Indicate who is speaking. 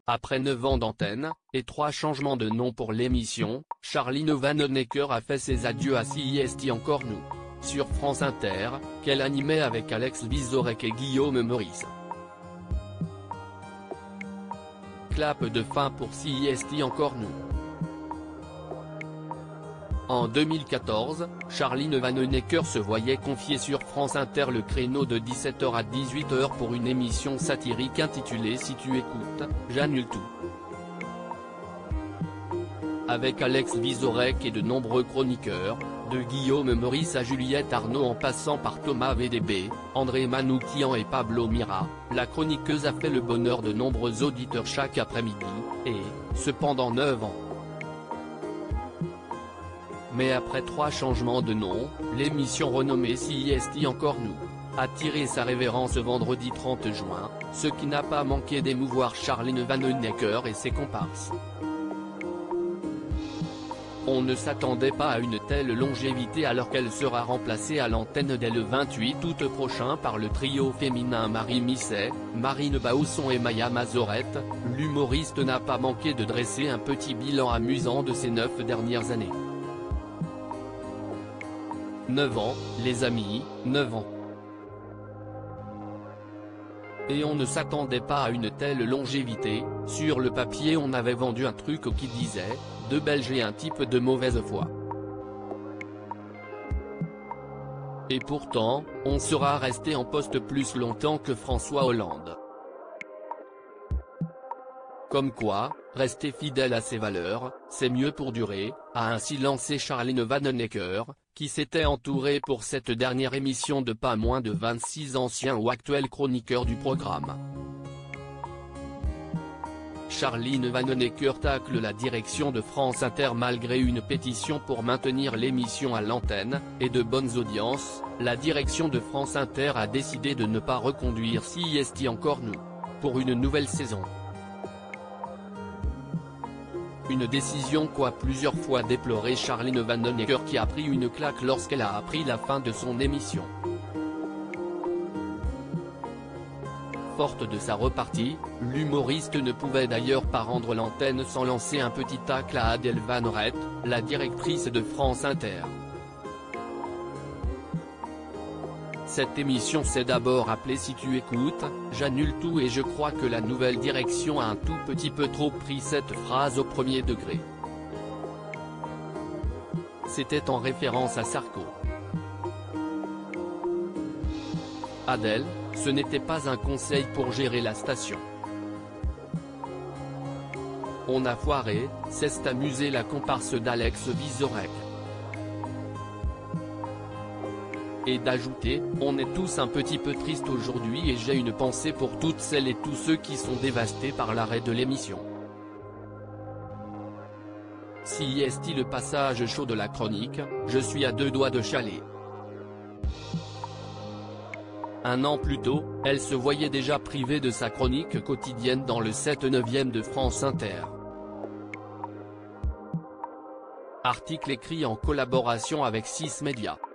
Speaker 1: Après 9 ans d'antenne, et 3 changements de nom pour l'émission, Charline Vanhoenacker a fait ses adieux à CIST Encore Nous. Sur France Inter, qu'elle animait avec Alex Vizorek et Guillaume Meurice. Clap de fin pour CIST Encore Nous. En 2014, Charline Vanhoenacker se voyait confier sur France Inter le créneau de 17h à 18h pour une émission satirique intitulée Si tu écoutes, j'annule tout. Avec Alex Vizorek et de nombreux chroniqueurs, de Guillaume Meurice à Juliette Arnaud en passant par Thomas VDB, André Manoukian et Pablo Mira, la chroniqueuse a fait le bonheur de nombreux auditeurs chaque après-midi, et, cependant 9 ans. Mais après 3 changements de nom, l'émission renommée CIST Encore Nous a tiré sa révérence vendredi 30 juin, ce qui n'a pas manqué d'émouvoir Charline Vanhoenacker et ses comparses. On ne s'attendait pas à une telle longévité alors qu'elle sera remplacée à l'antenne dès le 28 août prochain par le trio féminin Marie Misset, Marine Bausson et Maya Mazorette. L'humoriste n'a pas manqué de dresser un petit bilan amusant de ces 9 dernières années. 9 ans, les amis, 9 ans. Et on ne s'attendait pas à une telle longévité. Sur le papier on avait vendu un truc qui disait « 2 Belges et un type de mauvaise foi ». Et pourtant, on sera resté en poste plus longtemps que François Hollande. Comme quoi, rester fidèle à ses valeurs, c'est mieux pour durer, a ainsi lancé Charline Vanhoenacker, qui s'était entourée pour cette dernière émission de pas moins de 26 anciens ou actuels chroniqueurs du programme. Charline Vanhoenacker tacle la direction de France Inter malgré une pétition pour maintenir l'émission à l'antenne, et de bonnes audiences, la direction de France Inter a décidé de ne pas reconduire CIST Encore Nous pour une nouvelle saison. Une décision qu'a plusieurs fois déplorée Charline Vanhoenacker qui a pris une claque lorsqu'elle a appris la fin de son émission. Forte de sa repartie, l'humoriste ne pouvait d'ailleurs pas rendre l'antenne sans lancer un petit tacle à Adèle Van Rett, la directrice de France Inter. Cette émission s'est d'abord appelée Si tu écoutes, j'annule tout et je crois que la nouvelle direction a un tout petit peu trop pris cette phrase au premier degré. C'était en référence à Sarko. Adèle, ce n'était pas un conseil pour gérer la station. On a foiré, s'est amusé la comparse d'Alex Vizorek. Et d'ajouter, on est tous un petit peu tristes aujourd'hui et j'ai une pensée pour toutes celles et tous ceux qui sont dévastés par l'arrêt de l'émission. CIST le passage chaud de la chronique, je suis à 2 doigts de chialer. Un an plus tôt, elle se voyait déjà privée de sa chronique quotidienne dans le 7/9e de France Inter. Article écrit en collaboration avec 6 Médias.